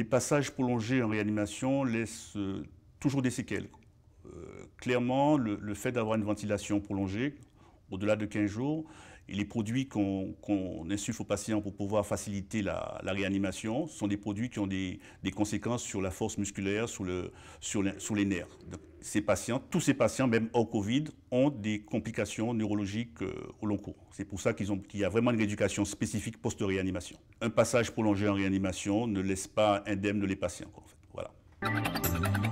passages prolongés en réanimation laissent toujours des séquelles. Clairement, le fait d'avoir une ventilation prolongée, au-delà de 15 jours, et les produits qu'on insuffle aux patients pour pouvoir faciliter la réanimation sont des produits qui ont des conséquences sur la force musculaire, sur les nerfs. Donc, tous ces patients, même hors Covid, ont des complications neurologiques au long cours. C'est pour ça qu'il y a vraiment une rééducation spécifique post-réanimation. Un passage prolongé en réanimation ne laisse pas indemne les patients, en fait. Voilà.